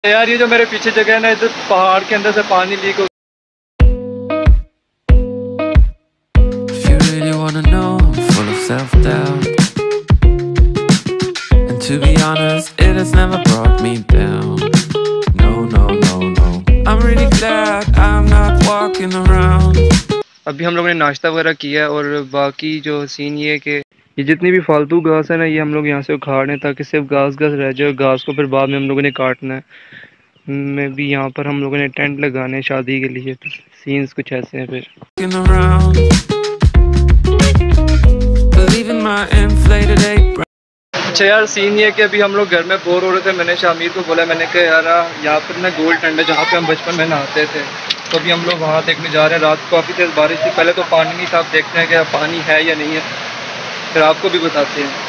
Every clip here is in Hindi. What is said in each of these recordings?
यार ये जो मेरे पीछे जगह है ना, इधर पहाड़ के अंदर से पानी लीक हो। अभी हम लोगों ने नाश्ता वगैरह किया और बाकी जो सीन ये है कि ये जितनी भी फालतू घास है ना, ये हम लोग यहाँ से उखाड़ रहे हैं ताकि सिर्फ घास रह जाए। घास को फिर बाद में हम लोगों ने काटना है। मैं भी यहाँ पर हम लोगों ने टेंट लगाने हैं शादी के लिए, तो सीन्स कुछ ऐसे हैं फिर। अच्छा यार सीन ये है कि अभी हम लोग घर में बोर हो रहे थे। मैंने शामिर को बोला, मैंने कहा यार यहाँ पर ना गोल्ड टेंट है जहाँ पे हम बचपन में नहाते थे, तो अभी हम लोग वहाँ देखने जा रहे हैं। रात को काफ़ी तेज़ बारिश थी, पहले तो पानी नहीं था, अब देखते हैं कि पानी है या नहीं है, फिर आपको भी बताते हैं।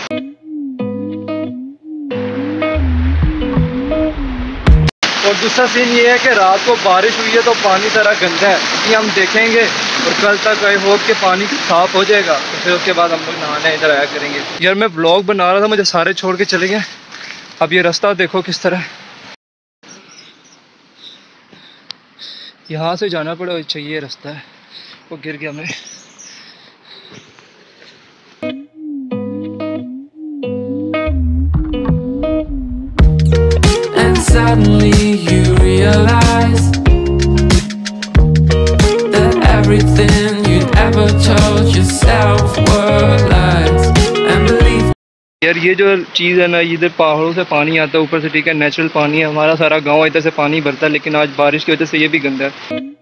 और दूसरा सीन ये है कि रात को बारिश हुई है तो पानी सारा गंदा है, ये हम देखेंगे और कल तक आई होप के पानी साफ हो जाएगा, तो फिर उसके बाद हम लोग नहाने इधर आया करेंगे। यार मैं ब्लॉग बना रहा था, मुझे सारे छोड़ के चले गए। अब ये रास्ता देखो किस तरह, यहाँ से जाना पड़ा। अच्छा ये रास्ता है, वो गिर गया मैं। Suddenly you realize that everything you'd ever told yourself were lies and believe। यार ये जो चीज़ है ना, इधर पहाड़ों से पानी आता है ऊपर से, ठीक है, नेचुरल पानी है। हमारा सारा गांव इधर से पानी भरता है, लेकिन आज बारिश की वजह से ये भी गंदा है।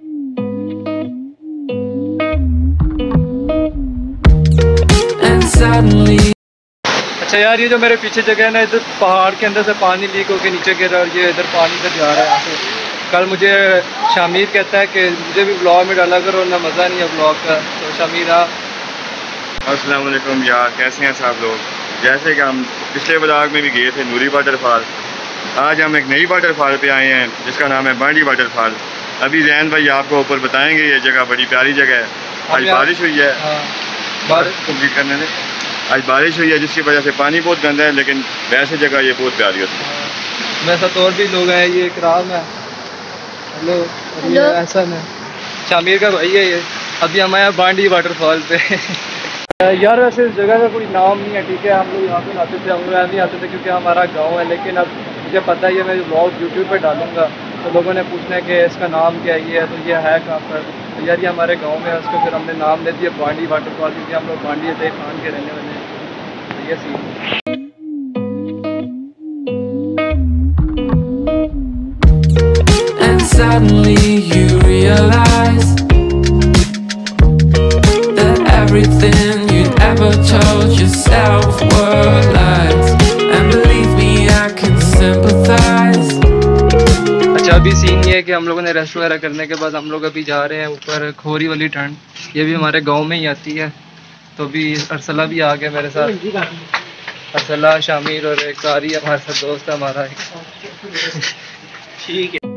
And suddenly अच्छा यार ये जो मेरे पीछे जगह है ना, इधर पहाड़ के अंदर से पानी लीक होकर नीचे गिर रहा है और ये इधर पानी इधर जा रहा है। कल मुझे शामिर कहता है कि मुझे भी ब्लॉग में डाला करो ना, मज़ा नहीं है ब्लॉग का। तो शामिर अस्सलाम वालेकुम यार, कैसे हैं सब लोग। जैसे कि हम पिछले ब्लॉग में भी गए थे नूरी वाटरफॉल, आज हम एक नई वाटरफॉल पे आए हैं जिसका नाम है बांडी वाटरफॉल। अभी जैन भाई आपको ऊपर बताएंगे, ये जगह बड़ी प्यारी जगह है। आज बारिश हुई है, बारिश कंप्लीट करने में आज बारिश हुई है जिसकी वजह से पानी बहुत गंदा है, लेकिन वैसे जगह ये बहुत प्यारी होती है। मेरे साथ और भी लोग हैं, ये इकराम है, हेलो, ये ऐसा है, शामिर का भाई है ये। अभी हम आए बांडी वाटरफॉल पे। यार वैसे इस जगह का कोई नाम नहीं है, ठीक है, हम लोग यहाँ पे आते थे, हम लोग नहीं आते थे क्योंकि हमारा गाँव है। लेकिन अब मुझे पता ही है, मैं ब्लॉग यूट्यूब पर डालूँगा तो लोगों ने पूछना है कि इसका नाम क्या ये है, तो ये है कहाँ पर। तो यार ये हमारे गांव में है, उसको फिर हमने नाम दे दिया बांडी वाटरफॉल, क्योंकि हम लोग बांडी अजय खान के रहने वाले हैं। तो ये scene and suddenly you realize that everything you'd ever told yourself were lies and believe me I can sympathize। अच्छा अभी सीन ये है कि हम लोगों ने रेस्ट वगैरह करने के बाद हम लोग अभी जा रहे हैं ऊपर खोरी वाली ठंड। ये भी हमारे गांव में ही आती है। तो अभी अरसला भी आ गया मेरे साथ, अरसला, शामिर और एक कारी हमारे साथ दोस्त है हमारा एक। ठीक है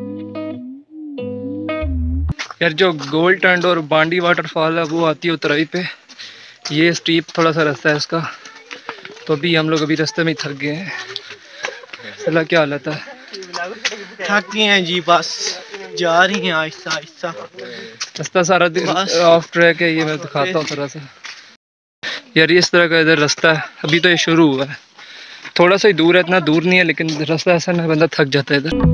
यार, जो गोल्ड टेंट और बांडी वाटरफॉल है वो आती है उतराई पे। ये स्टीप थोड़ा सा रास्ता है इसका। तो अभी हम लोग अभी रास्ते में ही थक गए हैं। अरसला क्या हालत है? थक गए हैं जी, बस जा रही हैं आहिस्ता आहिस्ता। रास्ता सारा दिन ऑफ ट्रैक है, ये मैं दिखाता हूँ थोड़ा सा। यार इस तरह का इधर रास्ता है, अभी तो ये शुरू हुआ है, थोड़ा सा ही दूर है, इतना दूर नहीं है, लेकिन रास्ता ऐसा ना बंदा थक जाता है इधर।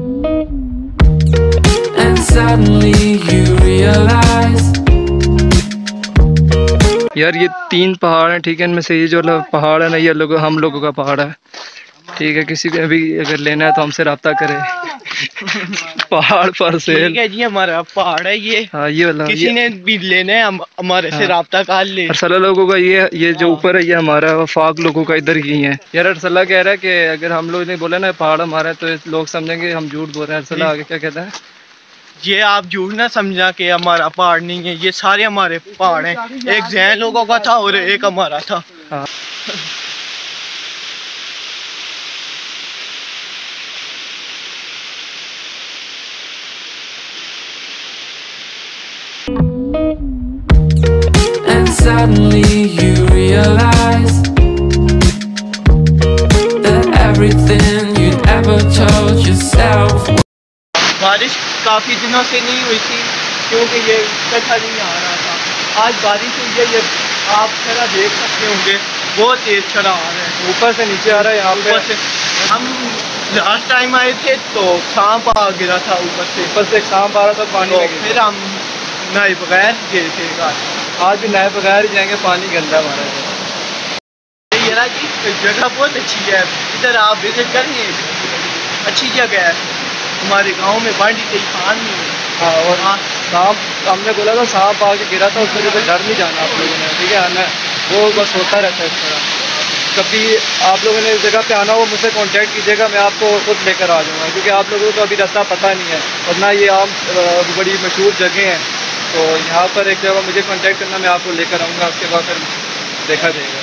यार ये 3 पहाड़ हैं, ठीक है, इनमें से ये जो पहाड़ है ना, ये हम लोगों का पहाड़ है, ठीक है। किसी भी अभी अगर लेना है तो हमसे रब्ता करें। पहाड़ पर से ठीक है जी, हमारा पहाड़ है ये। हाँ ये वाला, किसी ने भी लेना है हमारे से रब्ता कर ले। अरसला लोगों का ये जो ऊपर है ये हमारा, वफाक लोगों का इधर ही है। यार अरसला कह रहा है कि अगर हम लोग ने बोला ना पहाड़ हमारा है तो लोग समझेंगे हम झूठ बोल रहे हैं। अरसला आगे क्या कहता है? ये आप झूठ ना समझना कि हमारा पहाड़ नहीं है, ये सारे हमारे पहाड़ हैं। एक जैन लोगों का था और एक हमारा था। हाँ। Suddenly you realize that everything you'd ever told yourself बारिश काफ़ी दिनों से नहीं हुई थी क्योंकि ये इकट्ठा नहीं आ रहा था। आज बारिश हुई है, ये आप शरा देख सकते होंगे, बहुत तेज शरा आ रहा है, ऊपर से नीचे आ रहा है यहाँ पे। ऊपर से। हम लास्ट टाइम आए थे तो सांप आ गिरा था ऊपर से एक सांप आ रहा था पानी तो में गिर फिर हम नए बगैर गए थे घर। गया। आज भी नए बगैर ही जाएंगे, पानी गंदा है हमारा। ये ना कि जगह बहुत अच्छी है, इधर आप विजिट करेंगे, अच्छी जगह है। हमारे गांव में बांडी कहीं खान नहीं है। हाँ, और सांप हमने बोला था, सांप आके गिरा था, उसमें से डर नहीं जाना आप लोगों ने, ठीक है। हमें वो बस होता रहता है इस तरह। कभी आप लोगों ने इस जगह पे आना हो, मुझसे कांटेक्ट कीजिएगा, मैं आपको खुद लेकर आ जाऊँगा, क्योंकि आप लोगों को अभी रास्ता पता नहीं है, वरना ये आम बड़ी मशहूर जगह हैं। तो यहाँ पर एक जगह मुझे कांटेक्ट करना, मैं आपको लेकर आऊँगा, उसके बाद फिर देखा जाएगा।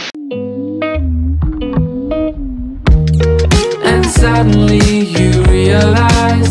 And suddenly you realize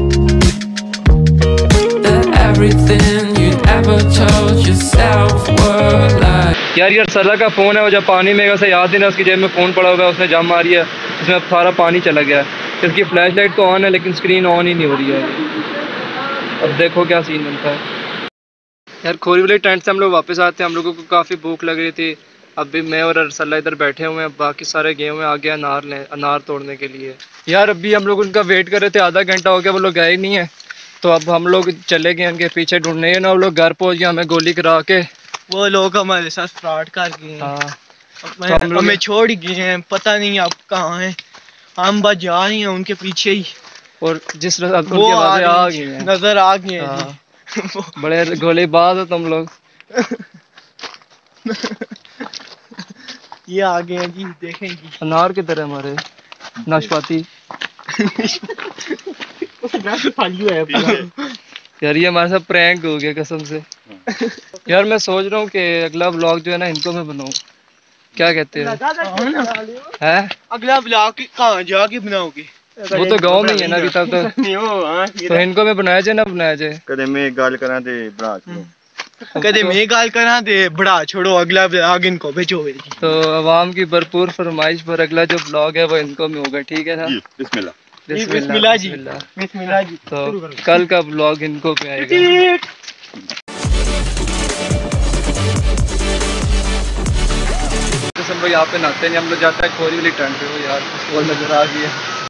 that everything you'd ever told yourself were lies. यार सरला का फ़ोन है, वो जब पानी में वैसे याद नहीं, उसकी जेब में फ़ोन पड़ा हुआ है, उसने जम मारी है, उसमें अब सारा पानी चला गया है। इसकी फ्लैश लाइट तो ऑन है लेकिन स्क्रीन ऑन ही नहीं हो रही है। अब देखो क्या सीन बनता है। यार खोरी वाले टेंट से हम लोग वापस आते हैं, हम लोगों को काफ़ी भूख लग रही थी। अभी मैं और अरसला इधर बैठे हुए हैं, बाकी सारे गए हुए आगे अनार तोड़ने के लिए। यार अभी हम लोग उनका वेट कर रहे थे, आधा घंटा हो गया, वो लोग गए ही नहीं है। तो अब हम लोग चले गए उनके पीछे ढूंढने, ना वो लोग घर पहुँच गए, हमें गोली करा के वो लोग हमारे साथ फ्रॉड कर गए हैं। हाँ, तो हमें छोड़ गए हैं, पता नहीं आप कहाँ हैं। हम बस जा रहे हैं उनके पीछे ही, और जिस तरह वो आ गए हैं, नजर आ गए हैं हाँ। जी। बड़े गोलीबाज हो तुम लोग। ये आ गए हैं जी, देखेंगी। अनार की तरह हमारे नाशपाती। यार ये हमारे साथ प्रैंक हो गया कसम से। यार मैं सोच रहा हूँ कि अगला व्लॉग जो है ना इनको मैं बनाऊँ, क्या कहते हो? है अगला ब्लॉग कहाँ जाके बनाओगे? वो तो गांव में ही है ना अभी तक तो इनको में बनाया जाए ना बनाया जाए। कदे मैं गल करा ते बड़ा छोड़ो, कदे मैं गाल करा दे बड़ा छोड़ो, अगला ब्लॉग इनको भेजो। तो आवाम की भरपूर फरमाइश पर अगला जो ब्लॉग है वो इनको में होगा, ठीक है ना? बिस्मिल्लाह। बिस्मिल्लाह जी, बिस्मिल्लाह जी। तो कल का ब्लॉग इनको पे आएगा। तो सब लोग यहाँ पे नहाते हैं, हम लोग जाते हैं खोरी वाली टेंट पे। वो यार वो नजर आ गई है।